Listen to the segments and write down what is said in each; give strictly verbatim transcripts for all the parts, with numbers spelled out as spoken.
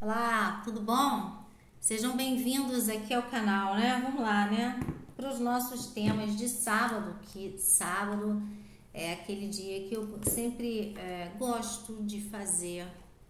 Olá, tudo bom? Sejam bem-vindos aqui ao canal, né? Vamos lá, né? Para os nossos temas de sábado, que sábado é aquele dia que eu sempre é, gosto de fazer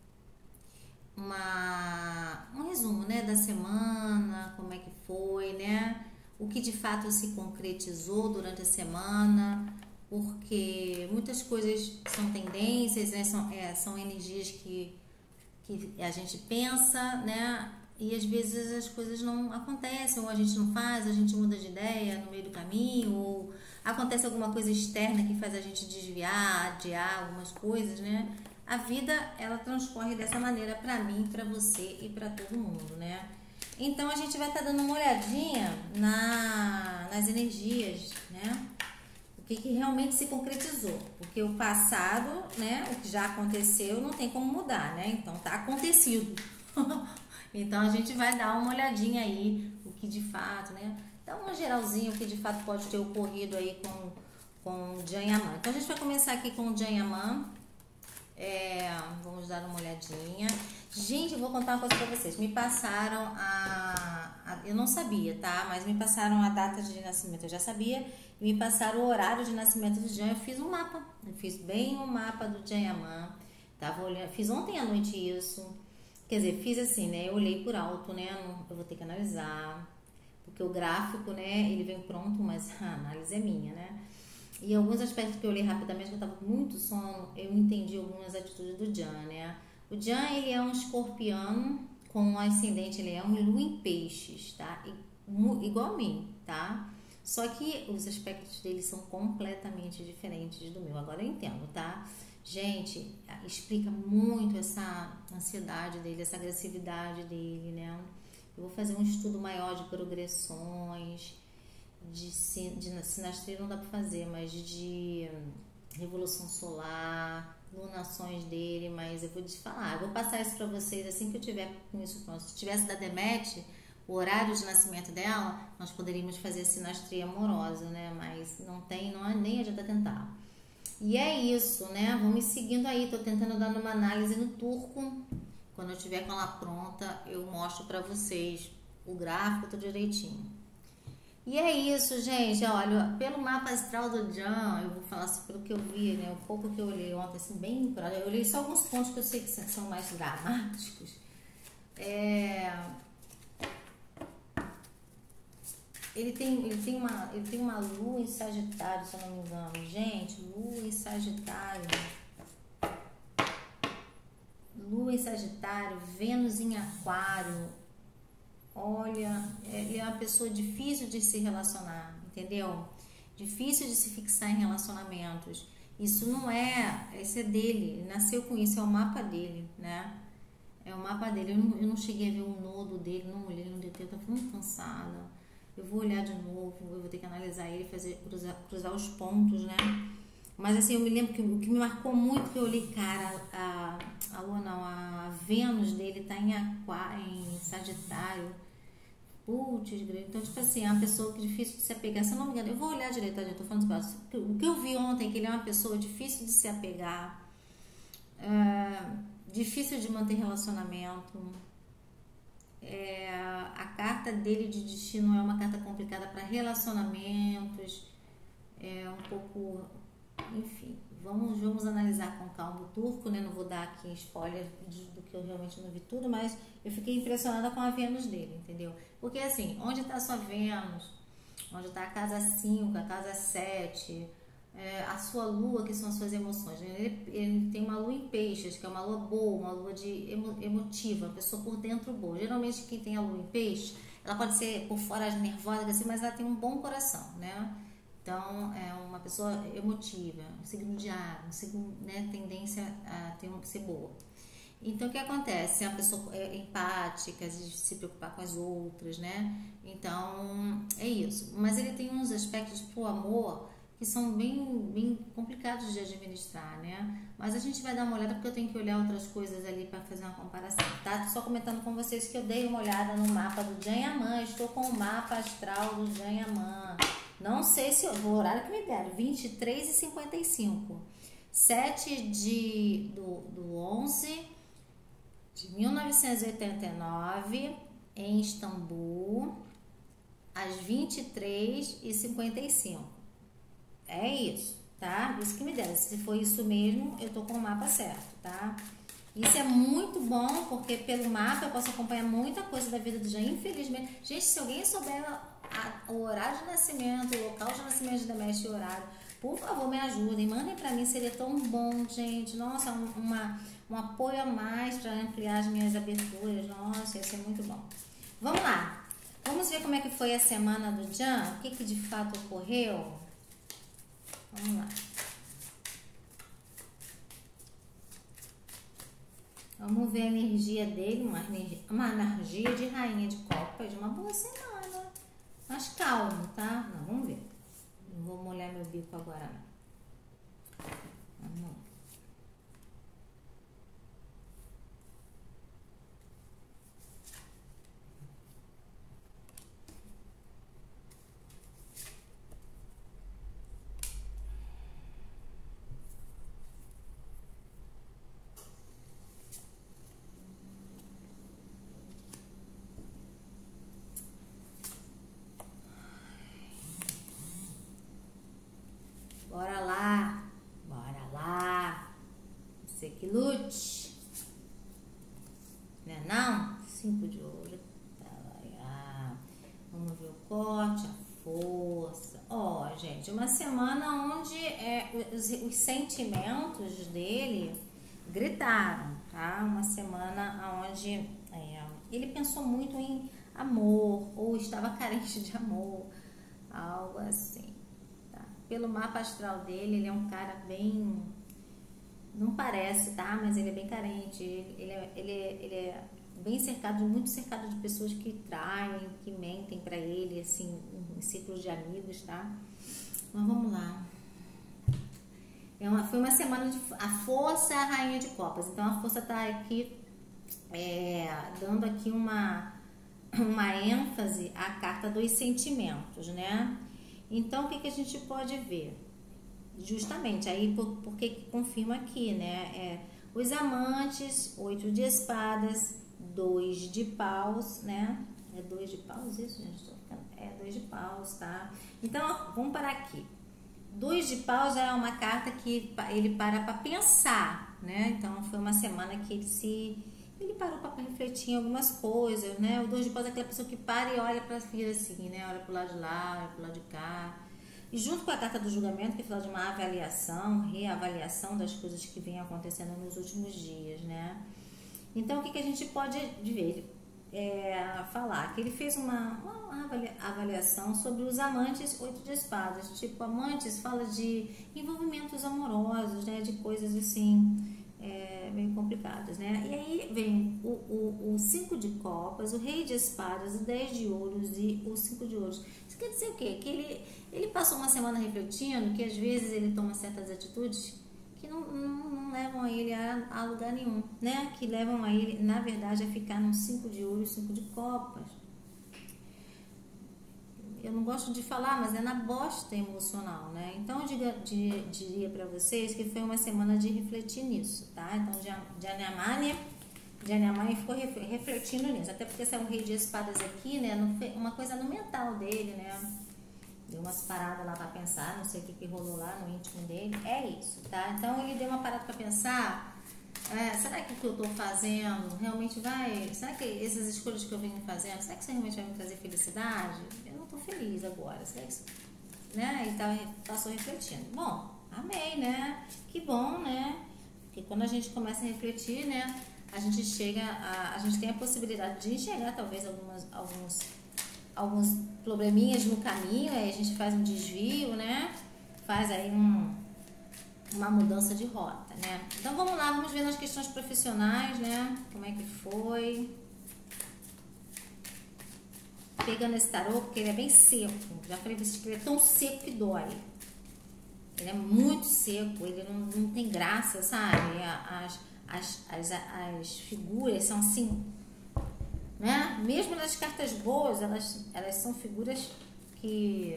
uma, um resumo, né? Da semana, como é que foi, né? O que de fato se concretizou durante a semana, porque muitas coisas são tendências, né? São, é, são energias que que a gente pensa, né? E às vezes as coisas não acontecem, ou a gente não faz, a gente muda de ideia no meio do caminho, ou acontece alguma coisa externa que faz a gente desviar, adiar algumas coisas, né? A vida, ela transcorre dessa maneira para mim, para você e para todo mundo, né? Então a gente vai estar tá dando uma olhadinha na, nas energias, né? O que, que realmente se concretizou, porque o passado, né, o que já aconteceu não tem como mudar, né, então tá acontecido. Então a gente vai dar uma olhadinha aí, o que de fato, né, dá uma geralzinha, o que de fato pode ter ocorrido aí com, com o Janyaman. Então a gente vai começar aqui com o Janyaman, é, vamos dar uma olhadinha. Gente, eu vou contar uma coisa pra vocês, me passaram a, a eu não sabia, tá, mas me passaram a data de nascimento, eu já sabia, me passaram o horário de nascimento do Jan. Eu fiz um mapa, eu fiz bem o um mapa do Janyaman, tava olhando, fiz ontem à noite isso, quer dizer, fiz assim, né, eu olhei por alto, né, eu vou ter que analisar, porque o gráfico, né, ele vem pronto, mas a análise é minha, né, e alguns aspectos que eu olhei rapidamente, que eu tava com muito sono, eu entendi algumas atitudes do Jan, né. O Jan, ele é um escorpiano com um ascendente, ele é um lua em peixes, tá, igual a mim, tá. Só que os aspectos dele são completamente diferentes do meu. Agora eu entendo, tá? Gente, explica muito essa ansiedade dele, essa agressividade dele, né? Eu vou fazer um estudo maior de progressões, de, de sinastria não dá pra fazer, mas de revolução solar, lunações dele, mas eu vou te falar, eu vou passar isso pra vocês assim que eu tiver com isso pronto. Se tivesse da Demet, o horário de nascimento dela, nós poderíamos fazer sinastria amorosa, né? Mas não tem, não, nem adianta tentar. E é isso, né? Vamos seguindo aí. Tô tentando dar uma análise no turco. Quando eu tiver com ela pronta, eu mostro pra vocês o gráfico, tudo direitinho. E é isso, gente. Olha, pelo mapa astral do Jan, eu vou falar assim, pelo que eu vi, né? O pouco que eu olhei ontem, assim, bem... Eu olhei só alguns pontos que eu sei que são mais dramáticos. É... Ele tem, ele, tem uma, ele tem uma lua em Sagitário, se eu não me engano. Gente, lua em Sagitário. Lua em Sagitário, Vênus em Aquário. Olha, ele é uma pessoa difícil de se relacionar, entendeu? Difícil de se fixar em relacionamentos. Isso não é, isso é dele, ele nasceu com isso, é o mapa dele, né? É o mapa dele. Eu não, eu não cheguei a ver o nodo dele, não olhei, não detei, eu tô muito cansada. Eu vou olhar de novo, eu vou ter que analisar ele, fazer, cruzar, cruzar os pontos, né? Mas assim, eu me lembro que o que me marcou muito, que eu olhei, cara, a, a lua não, a Vênus dele tá em Aquário, em Sagitário. Putz, então, tipo assim, é uma pessoa que é difícil de se apegar. Se eu não me engano, eu vou olhar direito, tá? Eu tô falando assim, o que eu vi ontem, é que ele é uma pessoa difícil de se apegar, é, difícil de manter relacionamento. É, a carta dele de destino é uma carta complicada para relacionamentos, é um pouco, enfim, vamos, vamos analisar com calma o turco, né? Não vou dar aqui spoiler de, do que eu realmente não vi tudo, mas eu fiquei impressionada com a Vênus dele, entendeu? Porque assim, onde está a sua Vênus, onde está a casa cinco, a casa sete, é, a sua lua, que são as suas emoções, né? ele, ele tem uma lua em peixes, que é uma lua boa, uma lua de emo, emotiva, uma pessoa por dentro boa. Geralmente quem tem a lua em peixes, ela pode ser por fora nervosa, assim, mas ela tem um bom coração, né? Então é uma pessoa emotiva, um signo de ar, um signo, né, tendência a ter um, ser boa. Então, o que acontece? É uma pessoa empática, de se preocupar com as outras, né? Então, é isso. Mas ele tem uns aspectos pro amor que são bem, bem complicados de administrar, né? Mas a gente vai dar uma olhada, porque eu tenho que olhar outras coisas ali para fazer uma comparação, tá? Só comentando com vocês que eu dei uma olhada no mapa do Janyaman, estou com o mapa astral do Janyaman. Não sei se o horário que me deram, vinte e três e cinquenta e cinco. sete de, do, do onze de mil novecentos e oitenta e nove, em Istambul, às vinte e três e cinquenta e cinco. É isso, tá? Isso que me deu. Se for isso mesmo, eu tô com o mapa certo, tá? Isso é muito bom, porque pelo mapa eu posso acompanhar muita coisa da vida do Jean, infelizmente. Gente, se alguém souber a, o horário de nascimento, o local de nascimento de Demétrio e o horário, por favor, me ajudem. Mandem pra mim, seria tão bom, gente. Nossa, um, uma, um apoio a mais para ampliar as minhas aberturas. Nossa, ia ser muito bom. Vamos lá. Vamos ver como é que foi a semana do Jean, o que, que de fato ocorreu. Vamos lá. Vamos ver a energia dele, uma energia, uma energia de rainha de copas, uma boa semana. Mas calmo, tá? Não, vamos ver. Não vou molhar meu bico agora, não. Vamos lá. Bora lá, bora lá, você que lute, né não? Cinco de ouro, tá lá, vamos ver o corte, a força. Ó, oh, gente, uma semana onde é, os, os sentimentos dele gritaram, tá? Uma semana onde é, ele pensou muito em amor, ou estava carente de amor, algo assim. Pelo mapa astral dele, ele é um cara bem... Não parece, tá? Mas ele é bem carente. Ele é, ele é, ele é bem cercado, muito cercado de pessoas que traem, que mentem pra ele, assim, em círculos de amigos, tá? Mas vamos lá. É uma, foi uma semana de... A força é a rainha de copas. Então, a força tá aqui, é, dando aqui uma, uma ênfase à carta dos sentimentos, né? Então, o que, que a gente pode ver? Justamente, aí por, por que que confirma aqui, né? É, os amantes, oito de espadas, dois de paus, né? É dois de paus isso, gente? Tô ficando... É dois de paus, tá? Então, vamos parar aqui. Dois de paus já é uma carta que ele para para pensar, né? Então, foi uma semana que ele se... Ele parou para refletir em algumas coisas, né? O dois de paus é aquela pessoa que para e olha para a vida assim, né? Olha para o lado de lá, olha para o lado de cá. E junto com a carta do julgamento, que fala de uma avaliação, reavaliação das coisas que vêm acontecendo nos últimos dias, né? Então, o que, que a gente pode ver? É, falar que ele fez uma, uma avaliação sobre os amantes oito de espadas. Tipo, amantes fala de envolvimentos amorosos, né? De coisas assim... É, meio complicadas, né? E aí vem o, o, o cinco de copas, o rei de espadas, o dez de ouros e o cinco de ouros. Isso quer dizer o quê? Que ele, ele passou uma semana refletindo que às vezes ele toma certas atitudes que não, não, não levam a ele a, a lugar nenhum, né? Que levam a ele, na verdade, a ficar no cinco de ouros e cinco de copas. Eu não gosto de falar, mas é na bosta emocional, né? Então, eu diga, de, diria pra vocês que foi uma semana de refletir nisso, tá? Então, Janiamani, Janiamani ficou refletindo nisso. Até porque esse é um rei de espadas aqui, né? Uma coisa no mental dele, né? Deu umas paradas lá pra pensar, não sei o que, que rolou lá no íntimo dele. É isso, tá? Então, ele deu uma parada pra pensar... É, será que o que eu tô fazendo realmente vai... Será que essas escolhas que eu venho fazendo, será que isso realmente vai me trazer felicidade? Eu não tô feliz agora, será que isso... Né? E tá, passou refletindo. Bom, amei, né? Que bom, né? Porque quando a gente começa a refletir, né? A gente chega a... A gente tem a possibilidade de enxergar talvez algumas, alguns, alguns probleminhas no caminho, aí a gente faz um desvio, né? Faz aí um... uma mudança de rota, né? Então vamos lá, vamos ver nas questões profissionais, né? Como é que foi? Pegando esse tarô, porque ele é bem seco. Já falei pra vocês que ele é tão seco que dói. Ele é muito seco, ele não, não tem graça, sabe? As, as, as, as figuras são assim, né? Mesmo nas cartas boas, elas, elas são figuras que...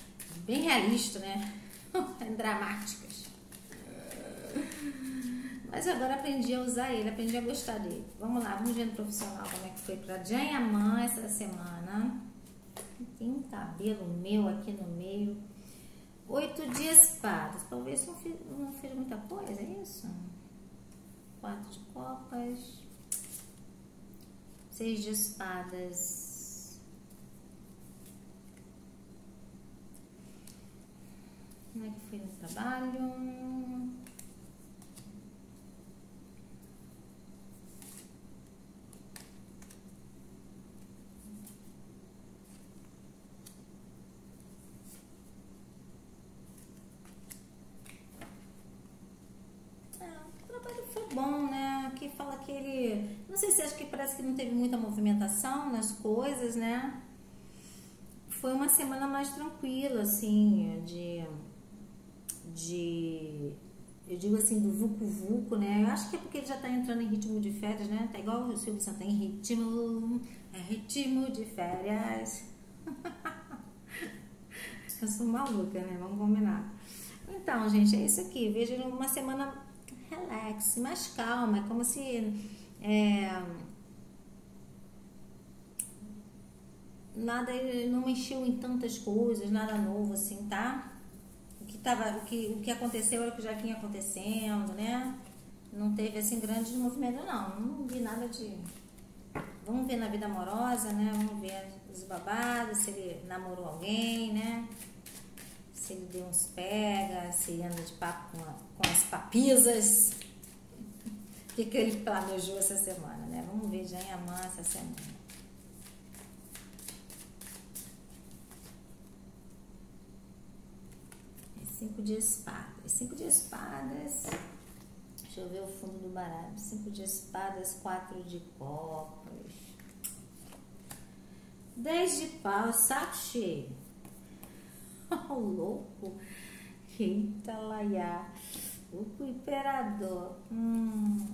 bem realistas, né? Dramáticas. Mas agora aprendi a usar ele, aprendi a gostar dele. Vamos lá, vamos ver no profissional como é que foi pra Janyaman essa semana. Tem um cabelo meu aqui no meio. Oito de espadas. Talvez não fiz, não fiz muita coisa, é isso? Quatro de copas. Seis de espadas. Como é que foi no trabalho? Bom, né? Aqui fala que ele... Não sei se acha que parece que não teve muita movimentação nas coisas, né? Foi uma semana mais tranquila, assim, de... de eu digo assim, do vucu-vucu, né? Eu acho que é porque ele já tá entrando em ritmo de férias, né? Tá igual o Silvio Santos, em ritmo... É ritmo de férias. Eu sou maluca, né? Vamos combinar. Então, gente, é isso aqui. Vejo uma semana... relax, mais calma, é como se é, nada, não mexeu em tantas coisas, nada novo assim, tá? O que, tava, o que, o que aconteceu era o que já vinha acontecendo, né? Não teve assim grandes movimentos, não, não vi nada de... Vamos ver na vida amorosa, né? Vamos ver os babados, se ele namorou alguém, né? Se ele deu uns pega, se ele anda de papo com, a, com as papisas. O que, que ele planejou essa semana, né? Vamos ver Janyaman essa semana. É cinco de espadas. Cinco de espadas. Deixa eu ver o fundo do baralho. Cinco de espadas, quatro de copas. Dez de pau, saco cheio. Oh, louco. Eita, laiá. O imperador. Hum.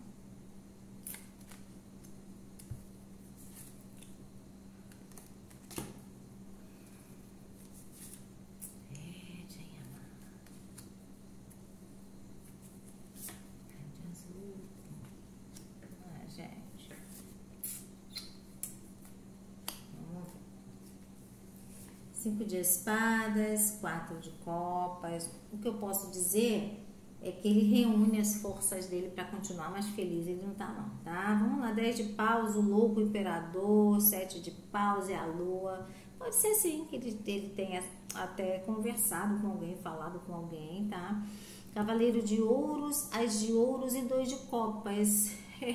É, Janyaman. É de azul. Ah, gente. Vamos ver. Cinco de espadas, quatro de copas. O que eu posso dizer é que ele reúne as forças dele para continuar mais feliz. Ele não tá não, tá? Vamos lá, dez de paus, o louco, o imperador, sete de paus e a lua. Pode ser sim que ele, ele tenha até conversado com alguém, falado com alguém, tá? Cavaleiro de ouros, as de ouros e dois de copas.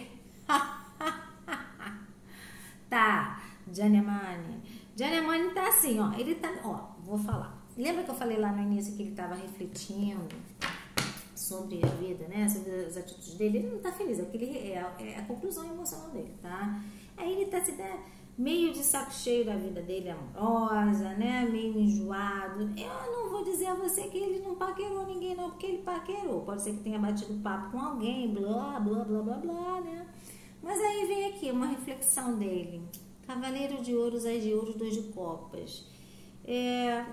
Tá, Janyaman. Janyaman tá assim, ó, ele tá, ó, vou falar. Lembra que eu falei lá no início que ele tava refletindo sobre a vida, né, sobre as atitudes dele? Ele não tá feliz, é, ele, é, é a conclusão emocional dele, tá? Aí ele tá assim, né, meio de saco cheio da vida dele amorosa, né, meio enjoado. Eu não vou dizer a você que ele não paquerou ninguém não, porque ele paquerou. Pode ser que tenha batido papo com alguém, blá, blá, blá, blá, blá, né? Mas aí vem aqui uma reflexão dele. Cavaleiro de ouros, as de ouros, dois de copas. É...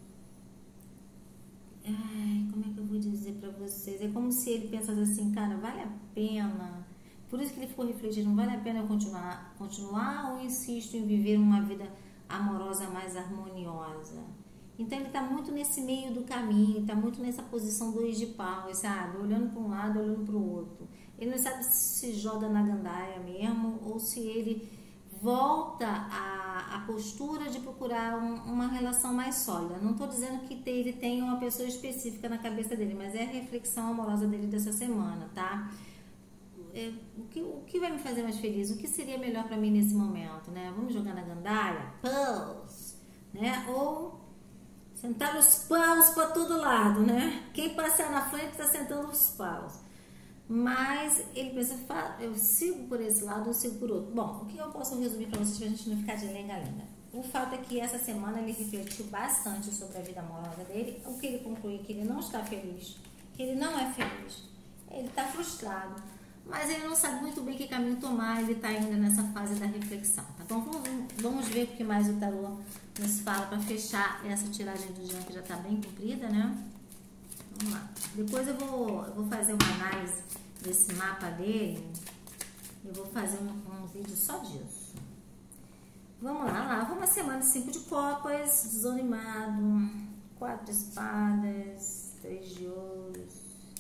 Ai, como é que eu vou dizer pra vocês? É como se ele pensasse assim, cara, vale a pena? Por isso que ele ficou refletindo, vale a pena eu continuar, continuar ou insisto em viver uma vida amorosa mais harmoniosa? Então ele tá muito nesse meio do caminho, tá muito nessa posição dois de paus, sabe? Olhando para um lado, olhando para o outro. Ele não sabe se se joga na gandaia mesmo ou se ele volta à, à postura de procurar um, uma relação mais sólida. Não estou dizendo que ele tenha uma pessoa específica na cabeça dele, mas é a reflexão amorosa dele dessa semana, tá? É, o, que, o que vai me fazer mais feliz? O que seria melhor para mim nesse momento, né? Vamos jogar na gandaia? Paus, né? Ou sentar os paus para todo lado, né? Quem passar na frente está sentando os paus. Mas ele pensa, eu sigo por esse lado, eu sigo por outro. Bom, o que eu posso resumir para vocês, para a gente não ficar de lenga-lenga? O fato é que essa semana ele refletiu bastante sobre a vida amorosa dele. O que ele concluiu é que ele não está feliz, que ele não é feliz, ele está frustrado, mas ele não sabe muito bem que caminho tomar, ele está ainda nessa fase da reflexão, tá bom? Vamos, vamos ver o que mais o tarô nos fala para fechar essa tiragem do Jean, que já está bem comprida, né? Vamos lá. Depois eu vou, eu vou fazer uma análise desse mapa dele. Eu vou fazer um, um vídeo só disso. Vamos lá, lá. Vamos uma semana de cinco de copas, desanimado, quatro de espadas, três de ouros.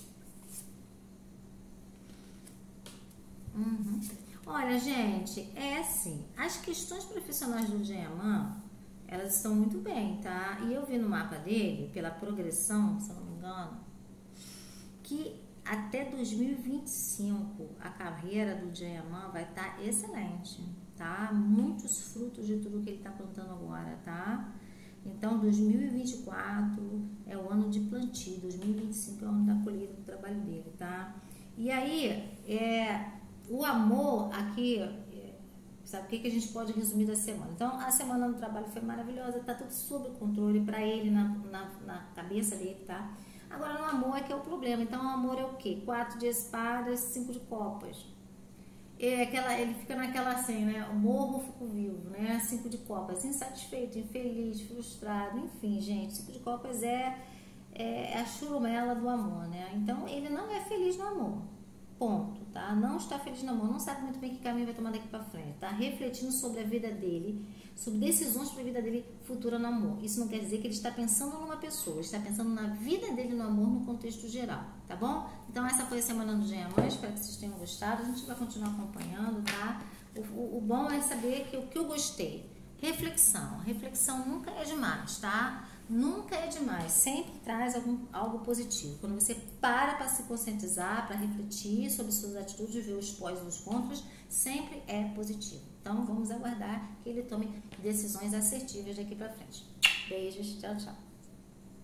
Uhum. Olha, gente, é assim, as questões profissionais do Geaman, elas estão muito bem, tá? E eu vi no mapa dele, pela progressão, se eu não me engano, que até dois mil e vinte e cinco a carreira do Geaman vai estar excelente, tá? Muitos frutos de tudo que ele está plantando agora, tá? Então, dois mil e vinte e quatro é o ano de plantio, dois mil e vinte e cinco é o ano da colheita do trabalho dele, tá? E aí, é, o amor aqui, é, sabe o que, que a gente pode resumir da semana? Então, a semana no trabalho foi maravilhosa, tá tudo sob controle para ele, na, na, na cabeça dele, tá? Agora, no amor é que é o problema. Então, o amor é o quê? Quatro de espadas, cinco de copas. É aquela, ele fica naquela assim, né? Morro, fico vivo, né? Cinco de copas, insatisfeito, infeliz, frustrado, enfim, gente. Cinco de copas é, é, é a churumela do amor, né? Então, ele não é feliz no amor. Ponto, tá? Não está feliz no amor, não sabe muito bem que caminho vai tomar daqui pra frente, tá? Refletindo sobre a vida dele, sobre decisões para a vida dele futura no amor. Isso não quer dizer que ele está pensando numa pessoa, ele está pensando na vida dele no amor no contexto geral, tá bom? Então essa foi a semana do Geaman, espero que vocês tenham gostado, a gente vai continuar acompanhando, tá? O, o, o bom é saber que o que eu gostei, reflexão, reflexão nunca é demais, tá? Nunca é demais, sempre traz algum, algo positivo. Quando você para para se conscientizar, para refletir sobre suas atitudes, ver os pós e os contras, sempre é positivo. Então vamos aguardar que ele tome decisões assertivas daqui para frente. Beijos, tchau, tchau.